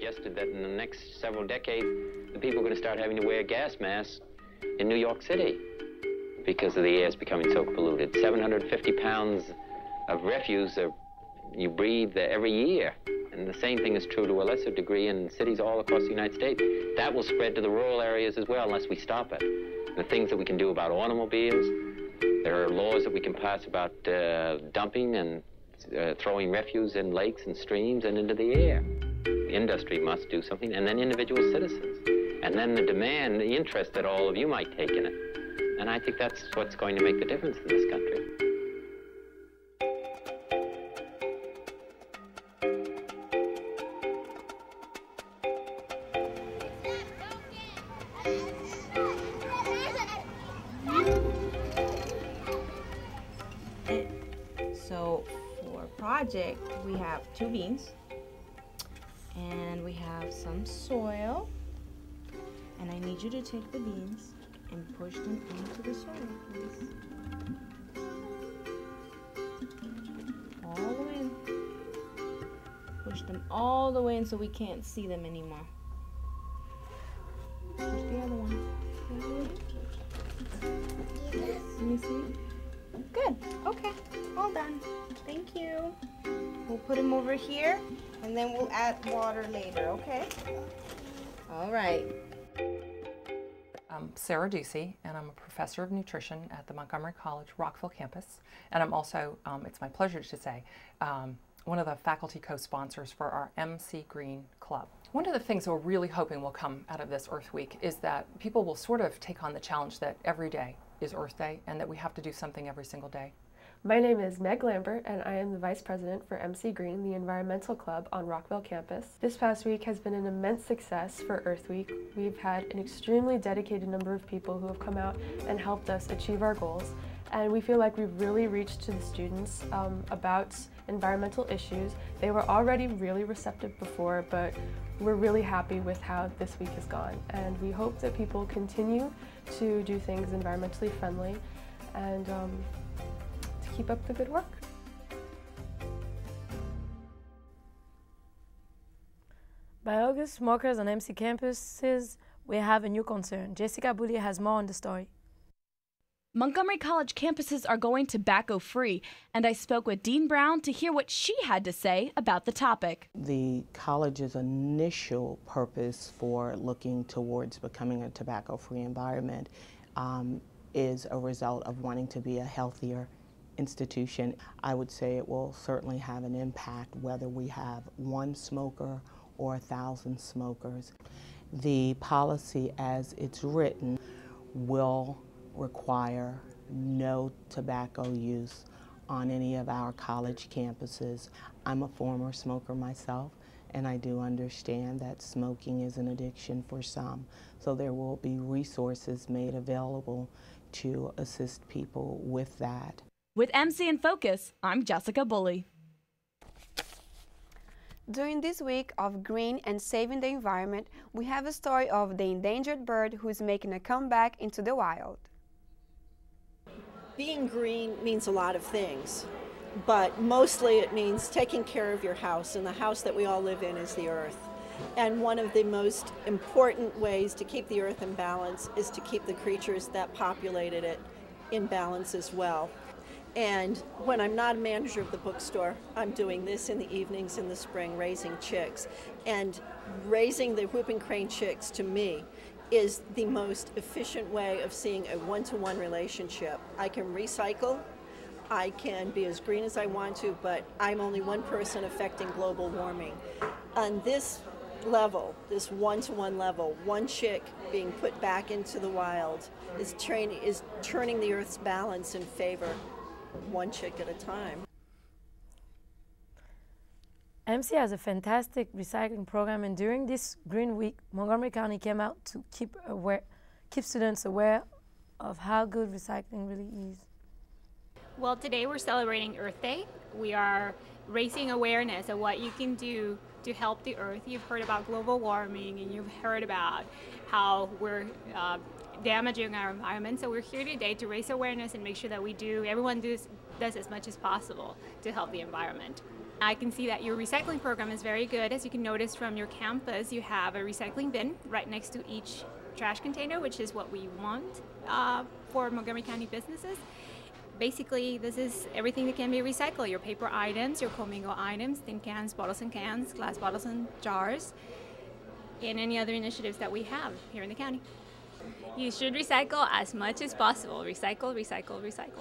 suggested that in the next several decades, the people are going to start having to wear gas masks in New York City because of the air is becoming so polluted. 750 pounds of refuse you breathe every year. And the same thing is true to a lesser degree in cities all across the United States. That will spread to the rural areas as well unless we stop it. The things that we can do about automobiles, there are laws that we can pass about dumping and throwing refuse in lakes and streams and into the air. Industry must do something, and then individual citizens. And then the demand, the interest that all of you might take in it. And I think that's what's going to make the difference in this country. So for project, we have 2 beans, and we have some soil, and I need you to take the beans and push them into the soil, please. All the way in. Push them all the way in so we can't see them anymore. Push the other one. Let me see. Good. Okay. All done. Thank you. We'll put them over here, and then we'll add water later, okay? All right. I'm Sarah Ducey, and I'm a professor of nutrition at the Montgomery College Rockville campus. And I'm also, it's my pleasure to say, one of the faculty co-sponsors for our MC Green Club. One of the things we're really hoping will come out of this Earth Week is that people will sort of take on the challenge that every day is Earth Day and that we have to do something every single day. My name is Meg Lambert, and I am the Vice President for MC Green, the environmental club on Rockville campus. This past week has been an immense success for Earth Week. We've had an extremely dedicated number of people who have come out and helped us achieve our goals, and we feel like we've really reached to the students about environmental issues. They were already really receptive before, but we're really happy with how this week has gone, and we hope that people continue to do things environmentally friendly and keep up the good work. By August, smokers on MC campuses will have a new concern. Jessica Bully has more on the story. Montgomery College campuses are going tobacco-free, and I spoke with Dean Brown to hear what she had to say about the topic. The college's initial purpose for looking towards becoming a tobacco-free environment is a result of wanting to be a healthier institution. I would say it will certainly have an impact whether we have 1 smoker or 1,000 smokers. The policy as it's written will require no tobacco use on any of our college campuses. I'm a former smoker myself, and I do understand that smoking is an addiction for some. So there will be resources made available to assist people with that. With MC in Focus, I'm Jessica Bully. During this week of green and saving the environment, we have a story of the endangered bird who's making a comeback into the wild. Being green means a lot of things, but mostly it means taking care of your house, and the house that we all live in is the earth. And one of the most important ways to keep the earth in balance is to keep the creatures that populated it in balance as well. And when I'm not a manager of the bookstore, I'm doing this in the evenings in the spring, raising chicks. And raising the whooping crane chicks, to me, is the most efficient way of seeing a one-to-one relationship. I can recycle, I can be as green as I want to, but I'm only one person affecting global warming. On this level, this one-to-one level, one chick being put back into the wild is turning the Earth's balance in favor, one chick at a time. MC has a fantastic recycling program, and during this Green Week, Montgomery County came out to keep students aware of how good recycling really is. Well, today we're celebrating Earth Day. We are raising awareness of what you can do to help the Earth. You've heard about global warming, and you've heard about how we're damaging our environment. So we're here today to raise awareness and make sure that everyone does as much as possible to help the environment. I can see that your recycling program is very good. As you can notice from your campus, you have a recycling bin right next to each trash container, which is what we want for Montgomery County businesses. Basically, this is everything that can be recycled. Your paper items, your commingle items, tin cans, bottles and cans, glass bottles and jars, and any other initiatives that we have here in the county. You should recycle as much as possible. Recycle, recycle, recycle.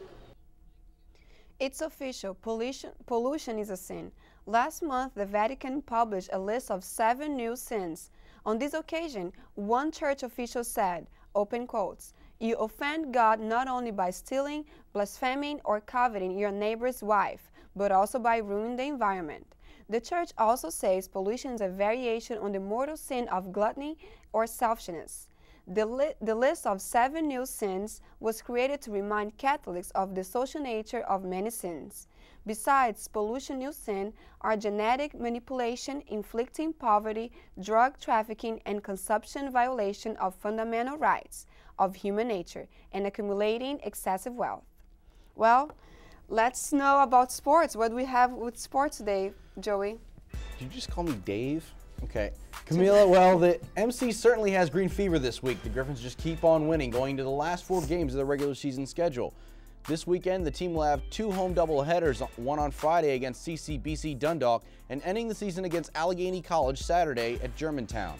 It's official. Pollution is a sin. Last month, the Vatican published a list of 7 new sins. On this occasion, one church official said, open quotes, "You offend God not only by stealing, blaspheming, or coveting your neighbor's wife, but also by ruining the environment." The church also says pollution is a variation on the mortal sin of gluttony or selfishness. The list of 7 new sins was created to remind Catholics of the social nature of many sins. Besides pollution, new sin are genetic manipulation, inflicting poverty, drug trafficking, and consumption violation of fundamental rights of human nature, and accumulating excessive wealth. Well, let's know about sports. What do we have with sports today, Joey? Did you just call me Dave? Okay. Camila, well, the MC certainly has green fever this week. The Griffins just keep on winning, going to the last 4 games of the regular season schedule. This weekend, the team will have 2 home doubleheaders, one on Friday against CCBC Dundalk, and ending the season against Allegheny College Saturday at Germantown.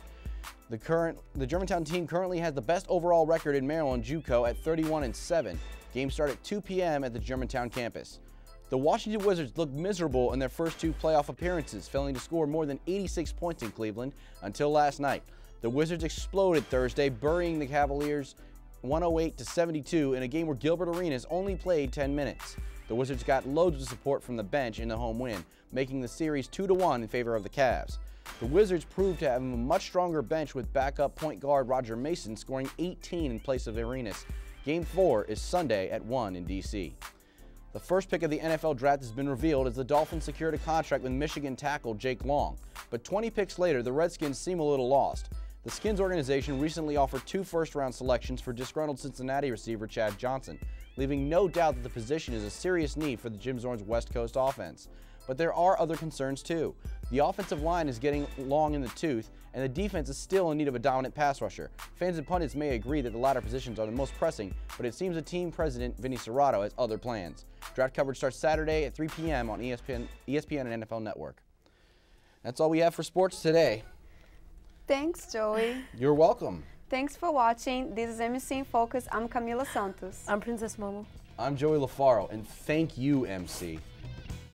The Germantown team currently has the best overall record in Maryland JUCO at 31-7. Games start at 2 p.m. at the Germantown campus. The Washington Wizards looked miserable in their first 2 playoff appearances, failing to score more than 86 points in Cleveland until last night. The Wizards exploded Thursday, burying the Cavaliers 108-72 in a game where Gilbert Arenas only played 10 minutes. The Wizards got loads of support from the bench in the home win, making the series 2-1 in favor of the Cavs. The Wizards proved to have a much stronger bench with backup point guard Roger Mason scoring 18 in place of Arenas. Game 4 is Sunday at 1 in D.C. The first pick of the NFL draft has been revealed as the Dolphins secured a contract with Michigan tackle Jake Long. But 20 picks later, the Redskins seem a little lost. The Skins organization recently offered 2 first-round selections for disgruntled Cincinnati receiver Chad Johnson, leaving no doubt that the position is a serious need for the Jim Zorn's West Coast offense. But there are other concerns too. The offensive line is getting long in the tooth, and the defense is still in need of a dominant pass rusher. Fans and pundits may agree that the latter positions are the most pressing, but it seems the team president, Vinny Cerrato, has other plans. Draft coverage starts Saturday at 3 p.m. on ESPN and NFL Network. That's all we have for sports today. Thanks, Joey. You're welcome. Thanks for watching. This is MC in Focus. I'm Camila Santos. I'm Princess Momo. I'm Joey LaFaro, and thank you, MC.